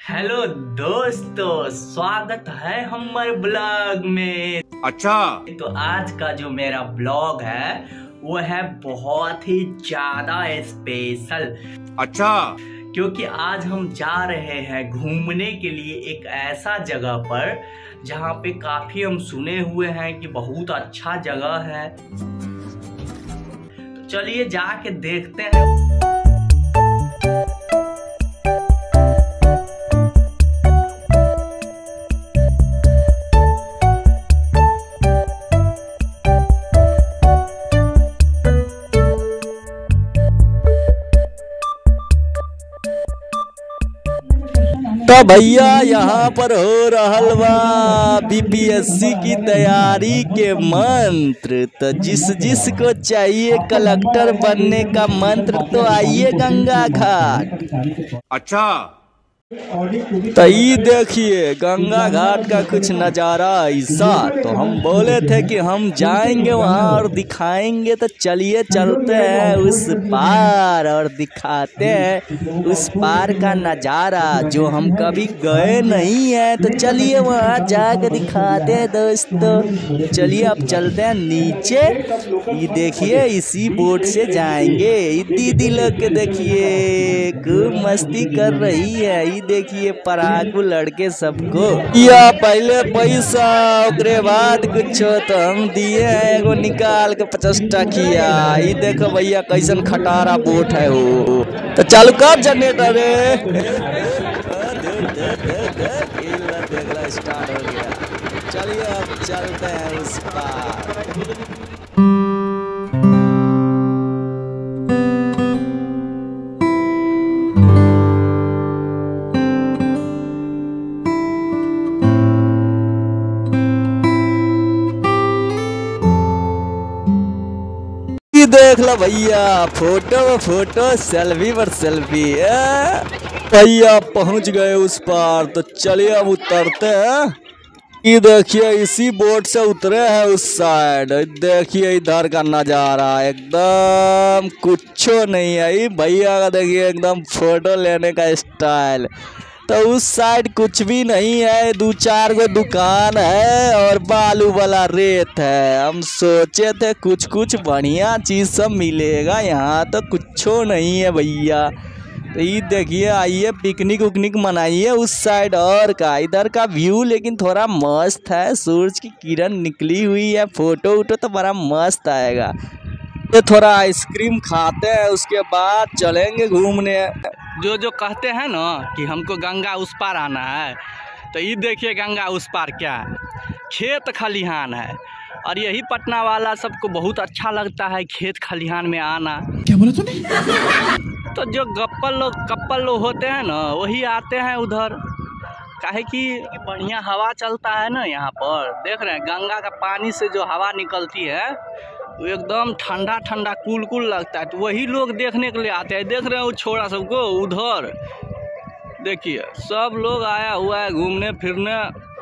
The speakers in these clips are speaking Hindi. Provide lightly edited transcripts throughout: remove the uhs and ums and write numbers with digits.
हेलो दोस्तों, स्वागत है हमारे ब्लॉग में। अच्छा, तो आज का जो मेरा ब्लॉग है वो है बहुत ही ज्यादा स्पेशल। अच्छा, क्योंकि आज हम जा रहे हैं घूमने के लिए एक ऐसा जगह पर जहाँ पे काफी हम सुने हुए हैं कि बहुत अच्छा जगह है। तो चलिए जाके देखते हैं। तो भैया यहाँ पर हो रहल बा बीपीएससी की तैयारी के मंत्र। तो जिस को चाहिए कलेक्टर बनने का मंत्र तो आइए गंगा घाट। अच्छा, तो ये देखिए गंगा घाट का कुछ नज़ारा ऐसा। तो हम बोले थे कि हम जाएंगे वहाँ और दिखाएंगे, तो चलिए चलते हैं उस पार और दिखाते हैं उस पार का नज़ारा जो हम कभी गए नहीं हैं। तो चलिए वहाँ जाकर दिखाते हैं दोस्तों। चलिए अब चलते हैं नीचे। ये देखिए इसी बोट से जाएंगे। दीदी लोग के देखिए खूब मस्ती कर रही है। देखिए परागु लड़के सबको या पहले पैसा ओकरे बाद कुछ तो हम दिए हैं एगो निकाल के 50 टकिया। ये देखो भैया कैसन खटारा बोट है वो। तो चालू कर जनरेटर रे। स्टार्ट हो गया। चलिए अब चलते हैं उस पार। देख लो भैया फोटो सेल्फी पर सेल्फी। भैया पहुंच गए उस पार। तो चलिए अब उतरते हैं। ये देखिए इसी बोट से उतरे हैं उस साइड। देखिए इधर का नज़ारा एकदम कुछ नहीं है। भैया का देखिए एकदम फोटो लेने का स्टाइल। तो उस साइड कुछ भी नहीं है, 2-4 गो दुकान है और बालू वाला रेत है। हम सोचे थे कुछ बढ़िया चीज़ सब मिलेगा, यहाँ तो कुछ नहीं है भैया। तो ये देखिए आइए पिकनिक उकनिक मनाइए उस साइड। और का इधर का व्यू लेकिन थोड़ा मस्त है, सूरज की किरण निकली हुई है। फोटो वोटो तो बड़ा मस्त आएगा। तो थोड़ा आइसक्रीम खाते हैं उसके बाद चलेंगे घूमने। जो कहते हैं ना कि हमको गंगा उस पार आना है, तो ये देखिए गंगा उस पार क्या है, खेत खलिहान है। और यही पटना वाला सबको बहुत अच्छा लगता है खेत खलिहान में आना। क्या बोला तूने? तो जो कपल लोग होते हैं ना वही आते हैं उधर। काहे कि बढ़िया हवा चलता है ना यहाँ पर। देख रहे हैं गंगा का पानी से जो हवा निकलती है वो एकदम ठंडा ठंडा कूल लगता है। तो वही लोग देखने के लिए आते हैं। देख रहे हैं वो छोरा सबको उधर देखिए, सब लोग आया हुआ है घूमने फिरने।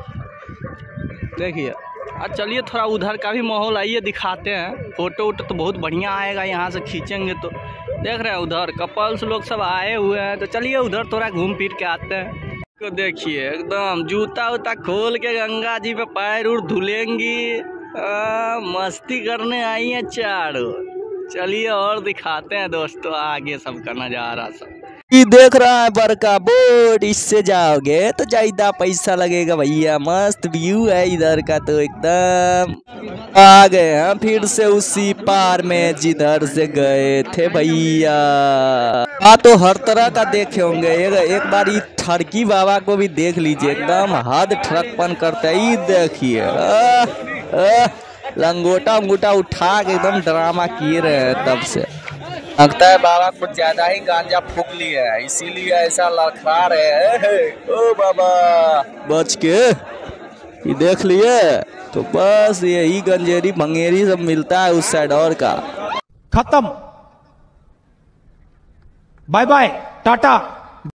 देखिए आज चलिए थोड़ा उधर का भी माहौल आइए दिखाते हैं। फोटो वोटो तो बहुत बढ़िया आएगा यहाँ से खींचेंगे तो। देख रहे हैं उधर कपल्स लोग सब आए हुए हैं। तो चलिए उधर थोड़ा घूम फिर के आते हैं। तो देखिए एकदम जूता उता खोल के गंगा जी पे पैर उड़ धुलेंगी। मस्ती करने आई है चारों। चलिए और दिखाते हैं दोस्तों आगे सबका नज़ारा सब। ये देख रहा है बड़का बोट, इससे जाओगे तो ज्यादा पैसा लगेगा भैया। मस्त व्यू है इधर का। तो एकदम आ गए हैं फिर से उसी पार में जिधर से गए थे भैया। तो हर तरह का देखे होंगे। एक बार ये ठरकी बाबा को भी देख लीजिए, एकदम हद ठरकपन करता है। ये देखिए लंगोटा अंगूठा उठा के एकदम ड्रामा किए रहे हैं। तब से लगता है बाबा कुछ ज्यादा ही गांजा फूक लिया है, इसीलिए ऐसा लड़खड़ा रहे हैं। ओ बाबा बच के ये देख लिए। तो बस यही गंजेरी भंगेरी सब मिलता है उस साइड। और का खत्म, बाय बाय टाटा।